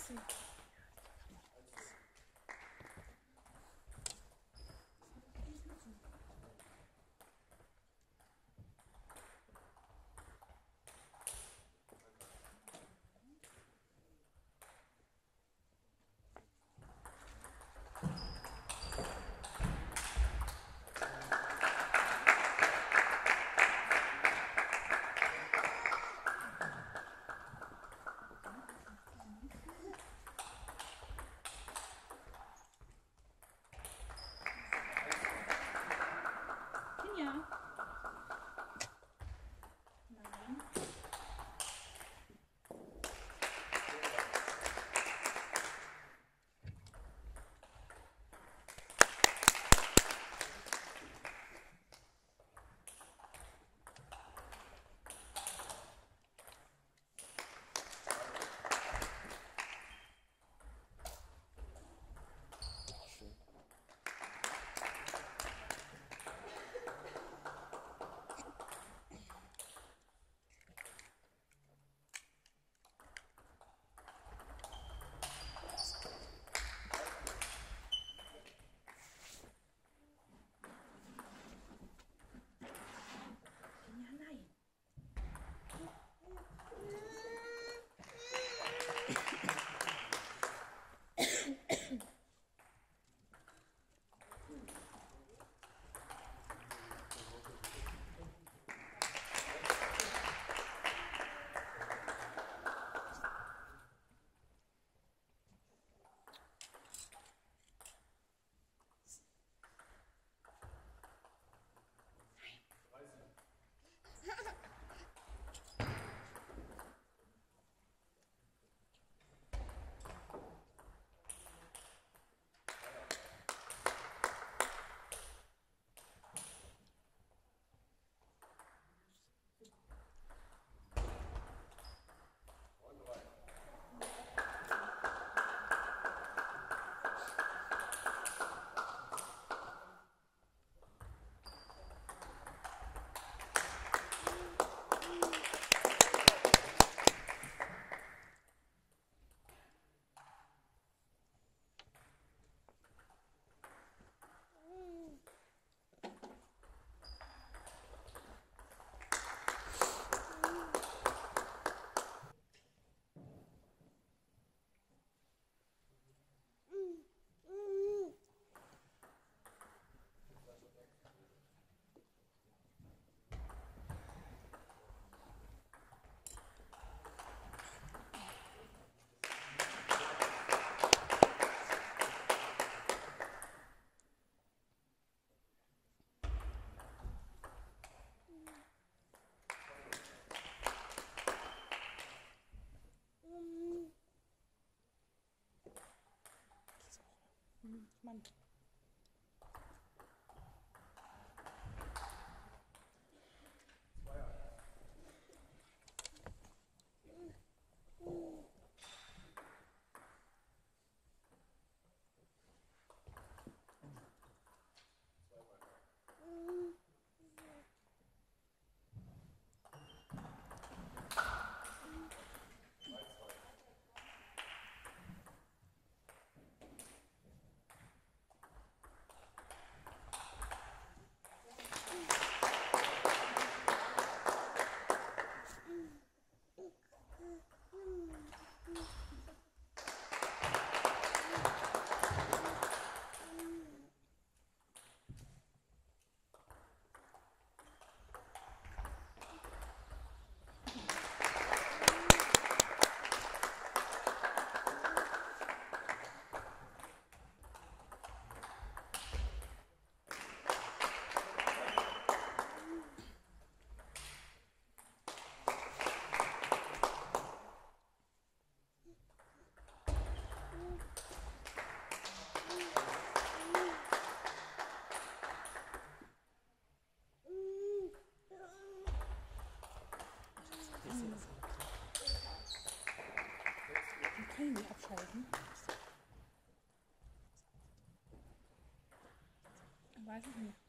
Mann. Können die abschalten? Ich weiß es nicht.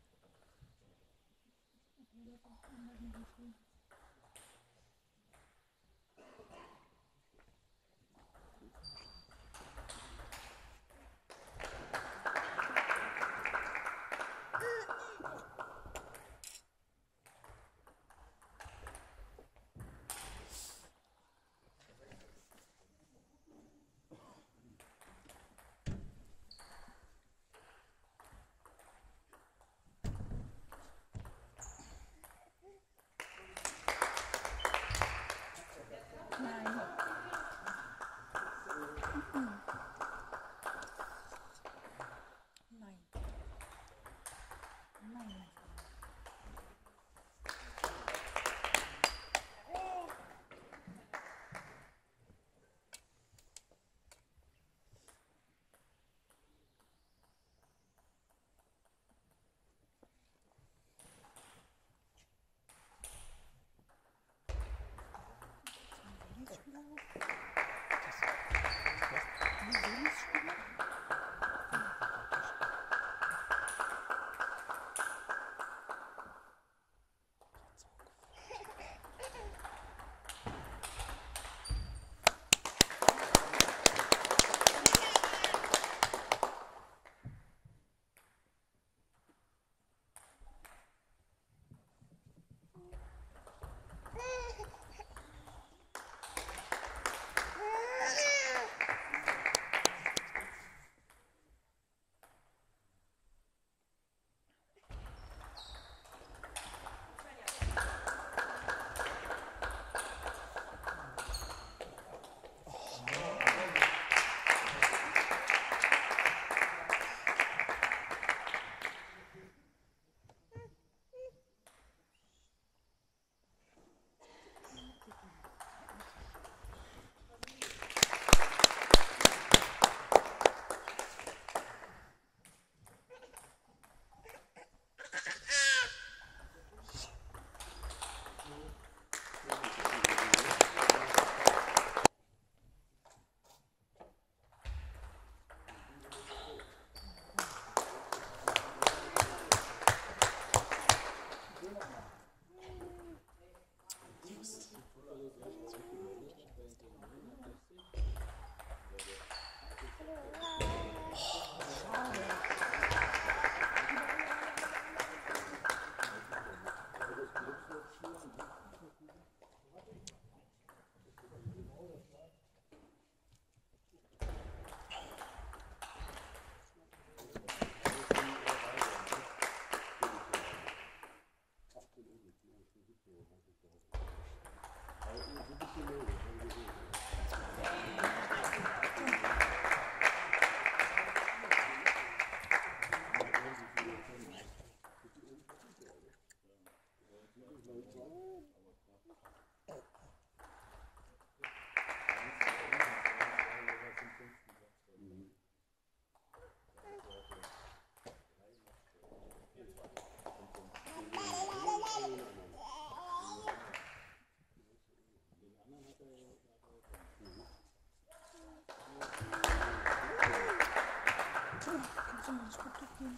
Kannst du mal das Foto geben?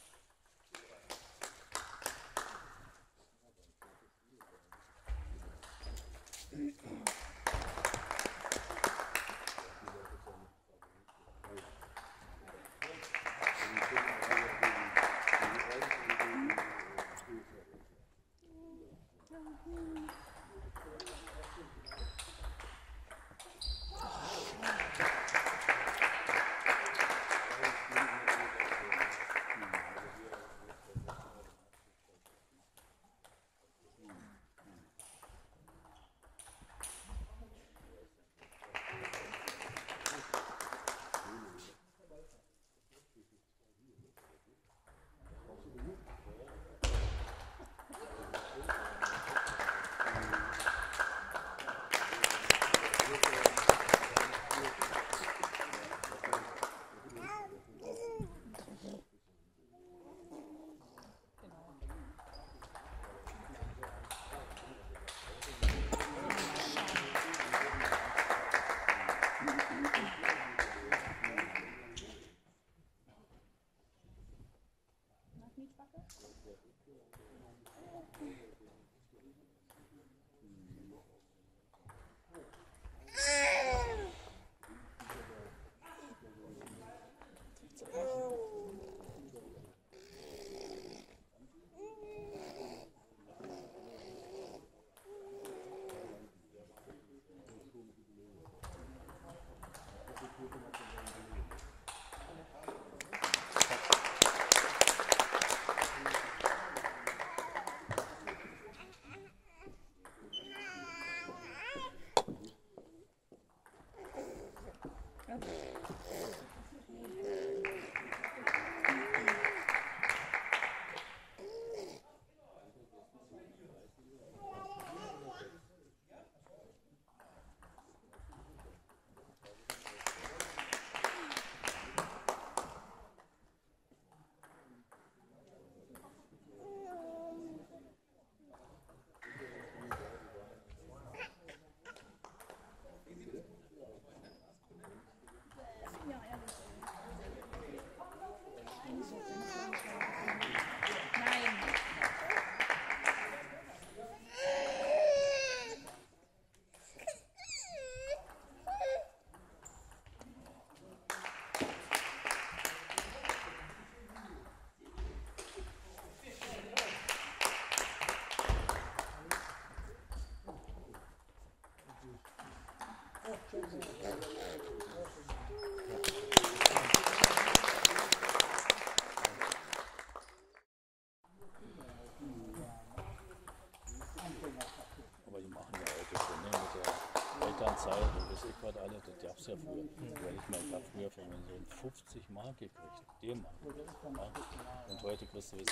Aber die machen ja heute schon, ne, mit der Elternzeit und das ich was alles, das gab es ja früher. Weil ich mal früher von meinem Sohn 50 Mark gekriegt, D-Mark. Ja. Und heute kriegst du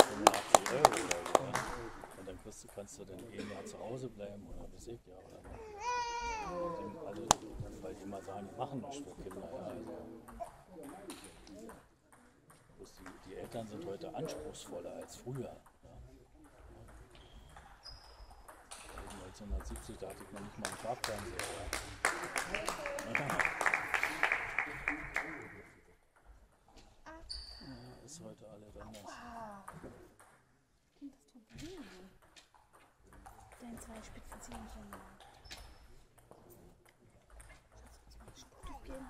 185 Euro oder so. Ja. Und dann kannst du dann ein Jahr zu Hause bleiben oder bis ich, ja. Oder die alle, weil die immer sagen, die machen nichts für Kinder. Ja. Also, die Eltern sind heute anspruchsvoller als früher. Ja. 1970, da hatte ich noch nicht mal einen Farbfernseher. Ja, ist heute alles anders. Kind, das tut weh. Dein zwei Spitzen ziehen schon mal. Kannst du uns mal ein Foto geben?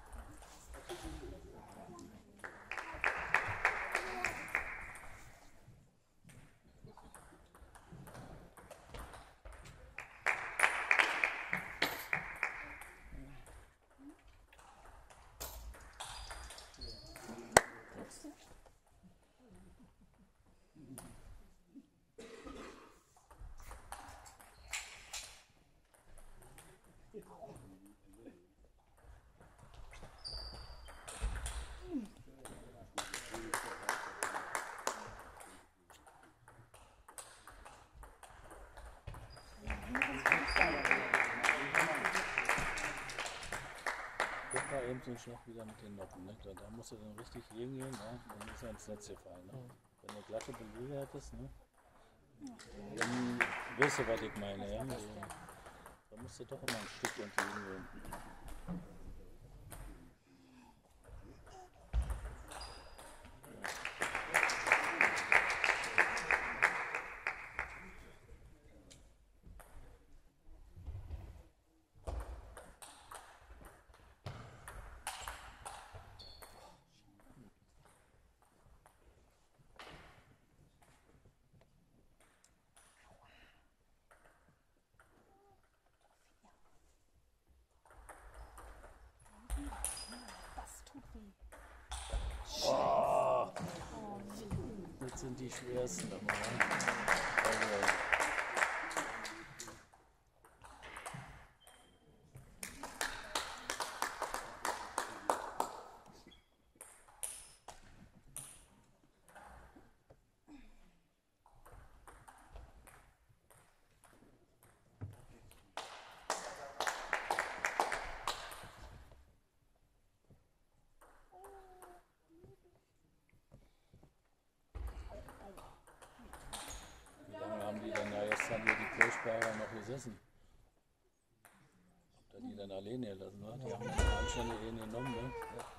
Guck mal eben so Schlag wieder mit den Noppen. Ne? Da musst du dann richtig hingehen, ne? Dann ist er ins Netz gefallen. Ne? Wenn du glatte Belege hättest, ne? Dann weißt du, was ich meine. Ja? So Da musst du doch immer ein Stück entgegengehen. Das tut weh. Oh, Oh, nee. das sind die schwersten aber. Also, wie lange haben die dann ja jetzt dann hier die Kirschberger noch gesessen? Ob da die dann alleine gelassen wird? Die haben schon eine genommen, ne?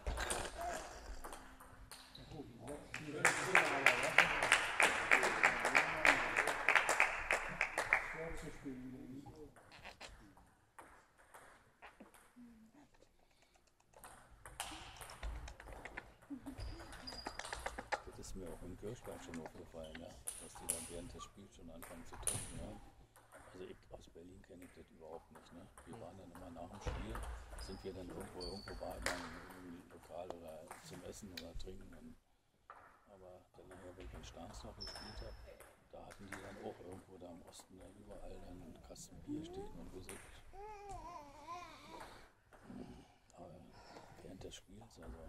Das ist mir auch im Kirschberg schon aufgefallen, ja, dass die dann während des Spiels schon anfangen zu trinken. Ja. Also ich, aus Berlin kenne ich das überhaupt nicht. Ne. Wir waren dann immer nach dem Spiel, sind wir dann irgendwo war immer ein Lokal oder zum Essen oder Trinken. Aber dann nachher, wenn ich in Stahnsdorf gespielt habe, da hatten die dann auch irgendwo da im Osten dann überall dann einen Kasten Bier stehen und gesagt, aber während des Spiels, also.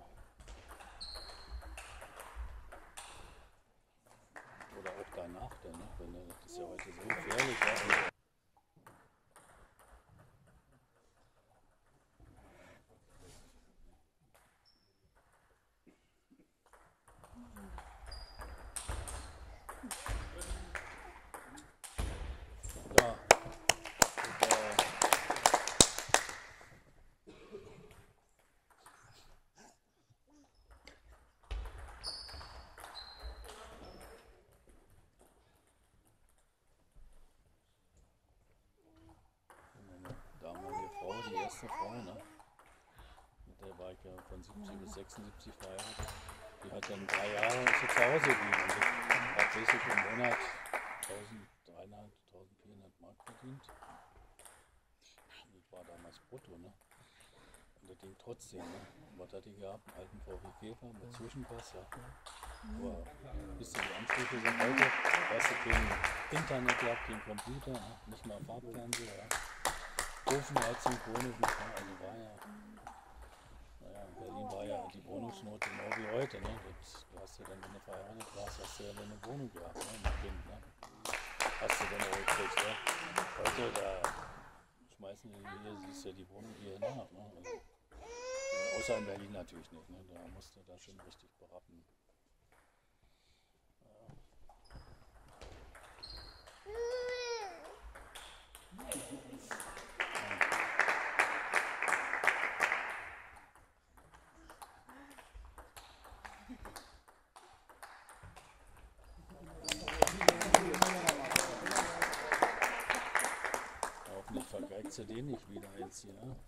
Oder auch danach dann, ne? Wenn, das ist ja heute so gefährlich. Ja. Ja. Meine damalige Frau, die erste Frau, ne? Mit der war ich ja von 70 bis 76 verheiratet. Die hat dann 3 Jahre ist sie zu Hause geblieben. Und ich habe tatsächlich im Monat 1300, 1400 Mark verdient. Und das war damals brutto, ne? Und das ging trotzdem, ne? Was hatte ich gehabt? Einen alten VW Käfer mit Zwischenpass, ja. Aber bis die Ansprüche sind heute, weißt du, kein Internet gehabt, kein Computer, ne? Nicht mal Farbfernseher, ja. Ofenheizung, chronisch nicht, ne? Also war ja, naja, in Berlin war ja die Wohnungsnot genau wie heute, ne? Du hast ja dann, wenn du verheiratet warst, hast du ja dann eine Wohnung gehabt, ne? Mit Kind, ne? Hast du dann auch gekriegt, ne? Heute, da schmeißen die hier, siehst du ja die Wohnung hier nach, ne? Also, außer in Berlin natürlich nicht, ne? Da musst du da schon richtig berappen. Hoffentlich vergeigt sie den nicht wieder jetzt hier. Ne?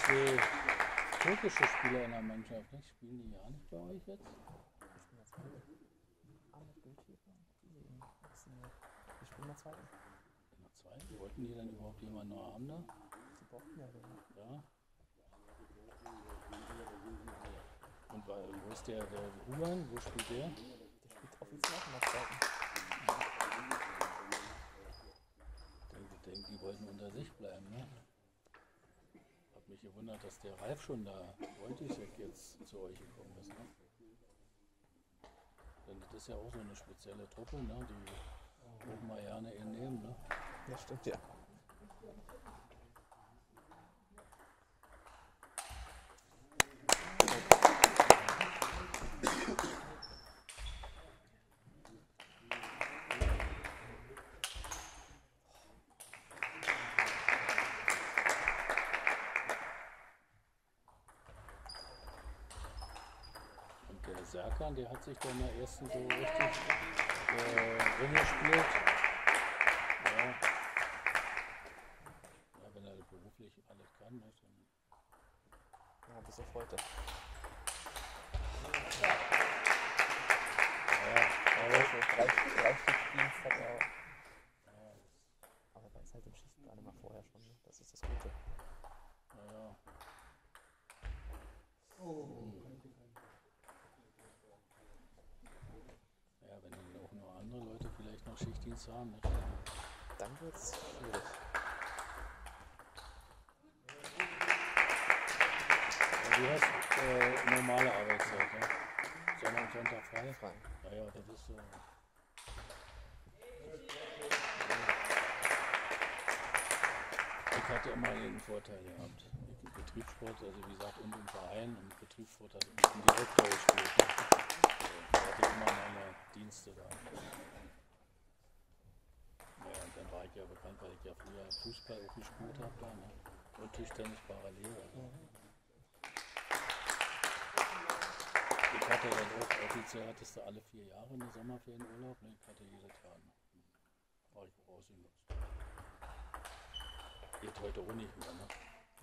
zwei türkische Spieler in der Mannschaft, nicht? Spielen die ja nicht bei euch jetzt? Ich bin der Zweite. Ahmed Gültekin. Ich bin der Zweite. In der zweiten? Wollten die dann überhaupt jemanden noch haben da? Sie brauchten ja den. Ja. Und wo ist der Human? Wo spielt der? Der spielt offiziell auch in der Zweiten. Ich denke, die wollten unter sich bleiben, ne? Hat mich gewundert, dass der Ralf schon da Wojciech jetzt zu euch gekommen ist, ne? Denn das ist ja auch so eine spezielle Truppe, ne? Die auch mal gerne ihn nehmen, ne? Ja, stimmt, ja. Und der Serkan, der hat sich dann in der ersten so richtig rumgespielt. Ja. Ja, wenn er beruflich alles kann, ne, dann Ja, bis auf heute. ja, aber Also drei Schichtdienst hat er. Aber er ist halt im Schichtplan immer vorher schon. Ne? Das ist das Gute. ja. Ja, wenn dann auch noch andere Leute vielleicht noch Schichtdienst haben, nicht? Dann wird es schwierig. Ja, du hast normale Arbeitszeit, ne? Sonntag und Sonntag frei. Frei. Naja, das ist so. Ich hatte immer den Vorteil gehabt. Ich Betriebssport, also wie gesagt, und im Verein und Betriebssport hatte ich einen Direktor gespielt. Da hatte ich immer meine Dienste da. Ja, und dann war ich ja bekannt, weil ich ja früher Fußball auch gespielt habe da, ne? Und Tischtennis parallel. Also. Ich hatte dann auch, offiziell hattest du alle 4 Jahre eine Sommerferienurlaub, ne? Ich hatte jedes Jahr. Ne? War ich auch ausgenutzt. Geht heute auch nicht mehr, ne?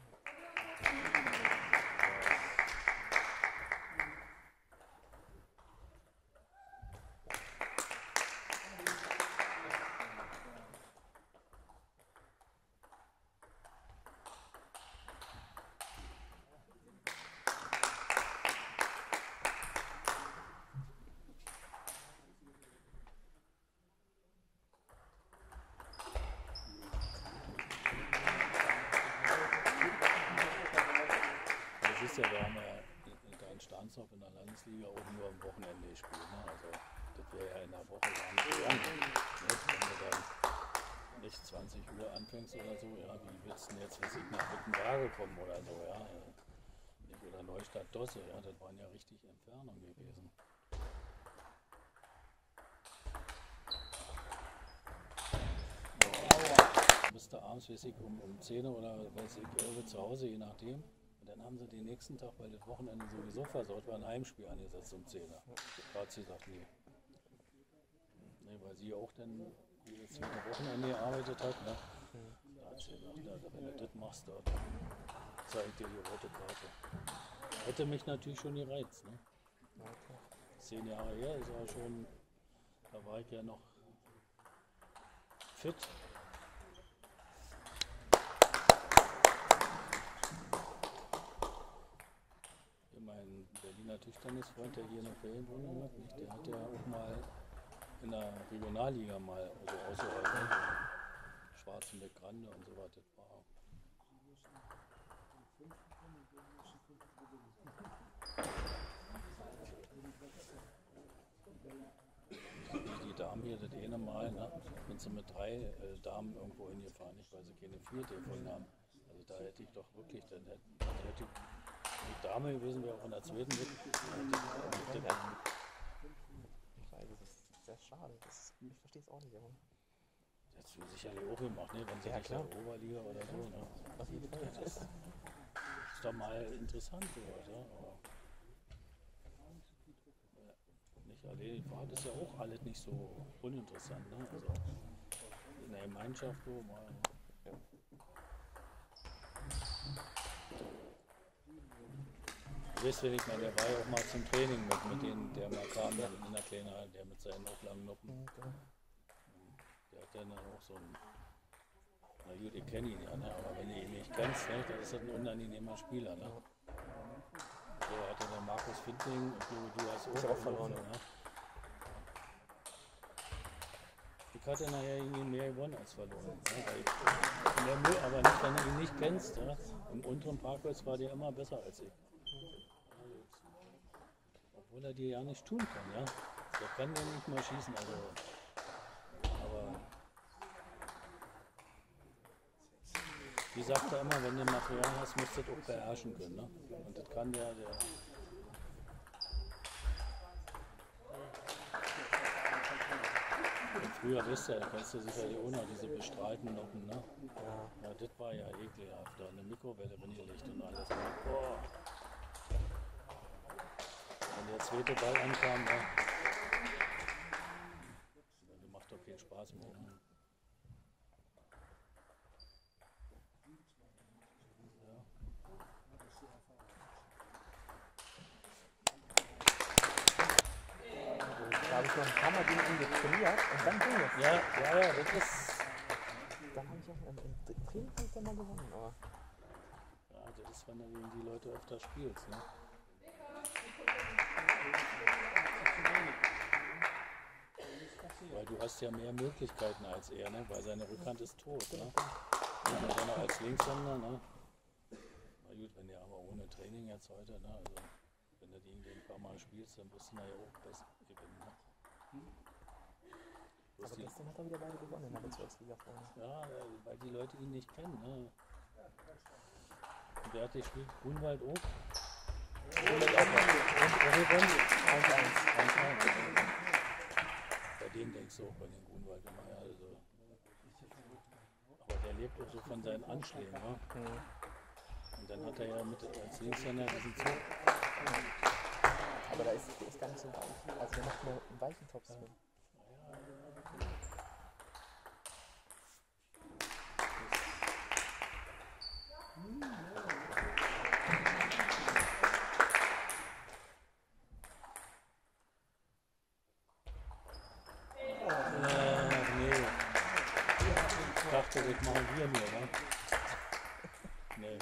Das ist ja, wir haben ja da in Starnsdorf in der Landesliga auch nur am Wochenende gespielt. Ne? Also das wäre ja in der Woche gar nicht so lang. Nicht? Wenn du dann nicht 20 Uhr anfängst oder so, ja, wie willst du denn jetzt, weiß ich, nach Wittenberge kommen oder so, ja? Nicht, oder Neustadt-Dosse, ja, das waren ja richtig Entfernungen gewesen. Bist du abends, weiß ich, um 10 oder weiß ich, 11 zu Hause, je nachdem. Und dann haben sie den nächsten Tag, weil das Wochenende sowieso versaut war, ein Heimspiel angesetzt um 10 Uhr. Da hat sie gesagt, nee. Nee, weil sie auch dann jedes zweite Wochenende gearbeitet hat. Ne? Da hat sie gesagt, ja, wenn du das machst, dann zeige ich dir die rote Karte. Hätte mich natürlich schon gereizt. Ne? Ja, klar. 10 Jahre her ist aber schon, da war ich ja noch fit. Mein Berliner Tischtennisfreund, der hier in der Ferienwohnung hat, nicht, der hat ja auch mal in der Regionalliga mal so außerhalb, Schwarzenbeck Grande und so weiter. Das war die Damen hier, das eine Mal, ne, sind sie mit 3 Damen irgendwo hingefahren, nicht, weil sie keine 4 gefunden haben. Also da hätte ich doch wirklich, dann hätte die Dame gewesen, wäre auch in der zweiten mit. Ich weiß, das ist sehr schade. Ich verstehe es auch nicht, aber. Das wird sicherlich auch gemacht, ne? Wenn sie Ja, nicht klar. in der Oberliga oder so. Ne? Auf jeden Fall. Das ist doch mal interessant, sowas, ja. Aber nicht erledigt war das ja auch alles nicht so uninteressant. Ne? Also in der Gemeinschaft so mal. Ja. Wisst ihr, ich meine, der war ja auch mal zum Training mit denen, der mal kam in der Kleine, der mit seinen auch langen Noppen. Der hat dann auch so ein, na gut, ich kenne ihn ja, ne? Aber wenn du ihn nicht kennst, ne, dann ist das ein unangenehmer Spieler. Ne? So hatte der Markus Findling, ich glaube, du hast auch verloren. Ne? Ich hatte nachher irgendwie mehr gewonnen als verloren. Ne? Aber nicht, wenn du ihn nicht kennst. Ja? Im unteren Parkplatz war der immer besser als ich. Obwohl er dir ja nicht tun kann. Ja? Der kann ja nicht mal schießen. Also, aber wie sagt er immer, wenn du Material hast, musst du das auch beherrschen können. Ne? Und das kann der. Früher wisst ihr, da kennst du sicherlich auch noch diese bestrahlten Noppen, ne? Ja, das war ja ekelhaft, da eine Mikrowelle reingelegt und alles. Boah. Wenn der zweite Ball ankam, ne? Das macht doch keinen Spaß mehr. Ne? Da habe ich noch ein paar Mal gegen ihn trainiert und dann ging es. Ja, das ist. Dann habe ich auch im Training habe ich dann mal gewonnen. Aber Ja, das ist, wenn du gegen die Leute öfter spielst. Ne? Weil du hast ja mehr Möglichkeiten als er, ne? Weil seine Rückhand ist tot. Ne? Und wenn er als Linkshänder, ne? Na gut, wenn der aber ohne Training jetzt heute, ne? Also wenn du gegen den ein paar Mal spielst, dann wirst du ja auch besser gewinnen. Ne? aber gestern hat er wieder beide gewonnen in der Bezirksliga vorne. Ja, weil die Leute ihn nicht kennen. Ne? Und wer hat gespielt? Grunwald auch? Grunwald auch noch. Und Oregon 1-1. Bei dem denkst du auch bei den Grunwald immer, ja, also. Aber der lebt auch so von seinen Anschlägen. Ne? Und dann hat er ja als Linkshänder diesen Zug. Aber der ist gar nicht so weich. Also der macht nur einen weichen Topspin. Nee. Ich dachte, das machen wir nur, ne? Nee.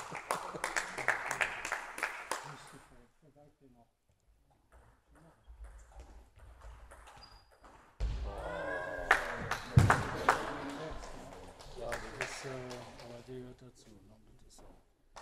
Ja, das ist, aber die gehört dazu, ne? Das ist so.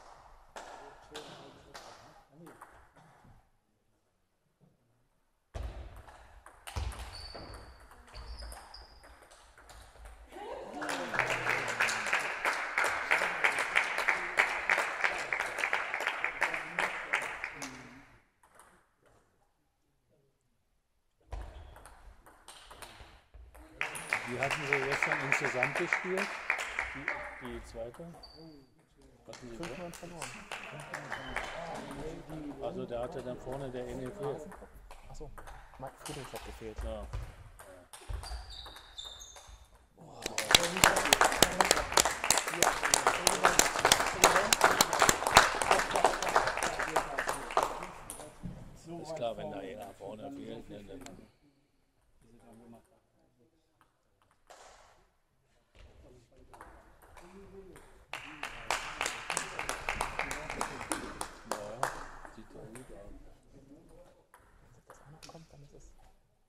Die hatten wir gestern insgesamt gespielt, die zweite. Hatten sie 5-9 verloren. Also der hatte dann vorne der NFW. Achso, Friedrich hat gefehlt. Ja. Ist klar, wenn da einer vorne fehlt, ne, dann sieht doch gut aus. Wenn das auch noch kommt, dann ist es.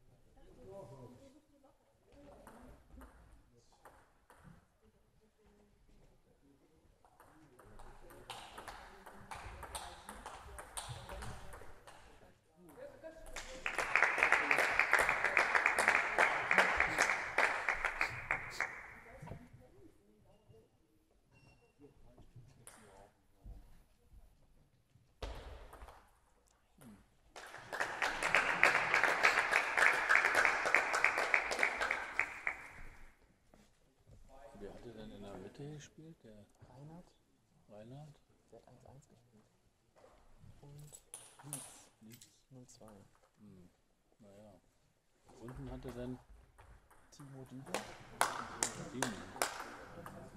Wer hatte denn in der Mitte gespielt? Der Reinhard? Der hat 1-1 gespielt. Und Nichts. 0-2. Naja. Unten hatte dann Timo Dübe. Dino.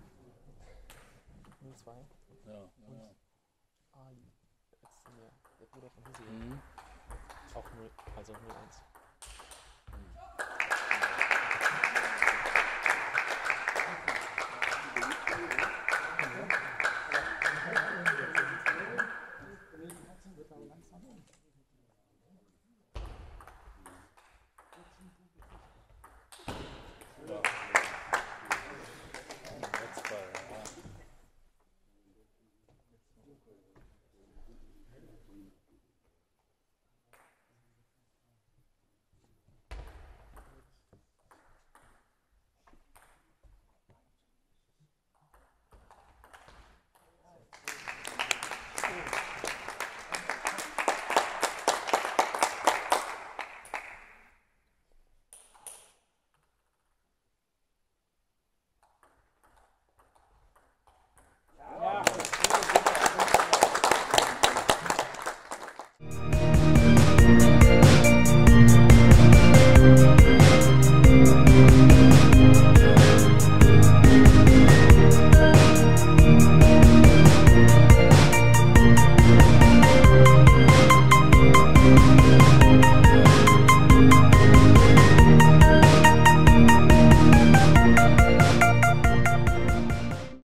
0-2. Ja. Ali. Jetzt Bruder von Hüseyin. Mhm. Auch 0, also 01.